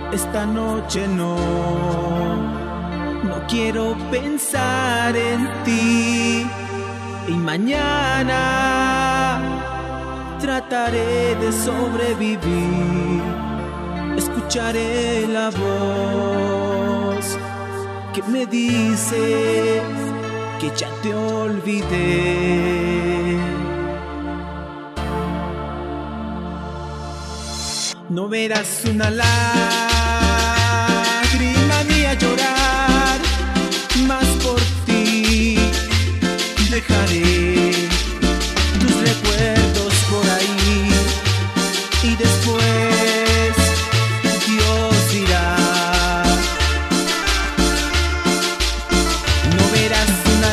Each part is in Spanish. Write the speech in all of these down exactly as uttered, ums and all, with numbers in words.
esta noche no, no quiero pensar en ti. Y mañana trataré de sobrevivir. Escucharé la voz que me dice que ya te olvidé. No verás una lágrima mía llorar, más por ti dejaré tus recuerdos por ahí y después Dios dirá. No verás una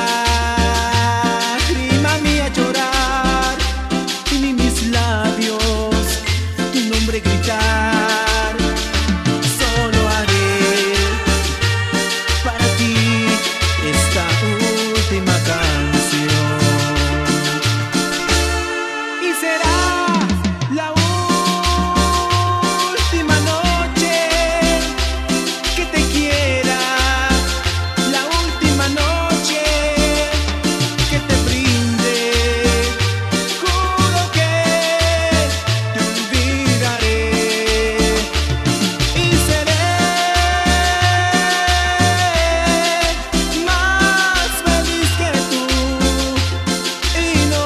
lágrima mía llorar ni mis labios tu nombre gritar. Solo haré para ti esta última canción y será la última noche que te quiera, la última noche que te brinde. Juro que te olvidaré y seré más feliz que tú. Y no,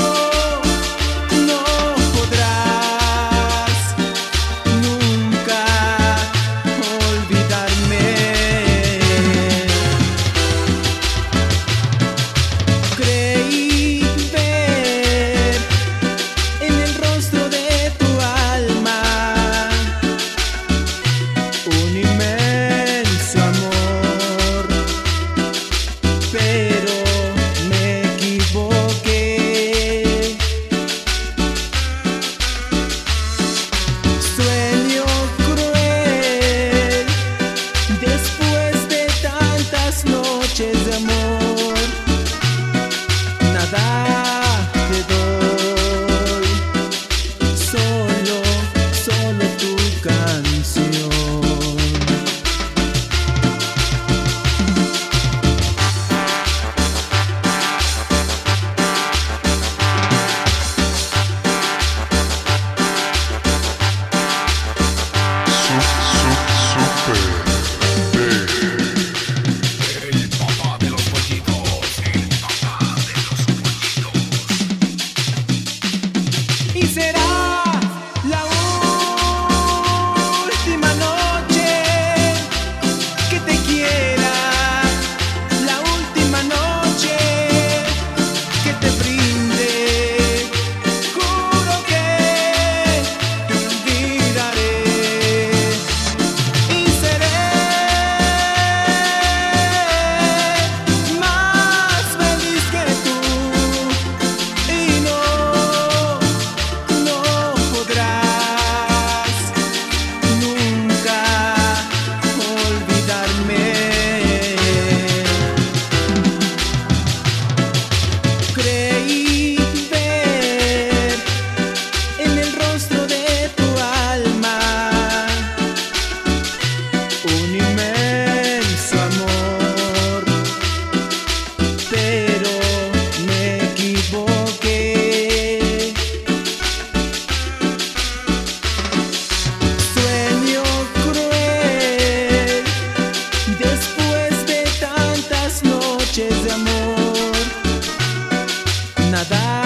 no podrás nunca olvidarme. Creí ver en el rostro de tu alma un inmenso amor, pero me equivoqué. Sueño cruel después de tantas noches de amor. Nada te doy, solo, solo tu canción. El papá de los pollitos, el papá de los pollitos. Y será la última noche que te quiera, la última noche que te brinde. Juro que te olvidaré y seré más feliz que tú. Y no, no podrás nunca olvidarme. Creí ver en el rostro de tu alma un inmenso amor, pero me equivoqué. Sueño cruel después de tantas noches de amor. Nada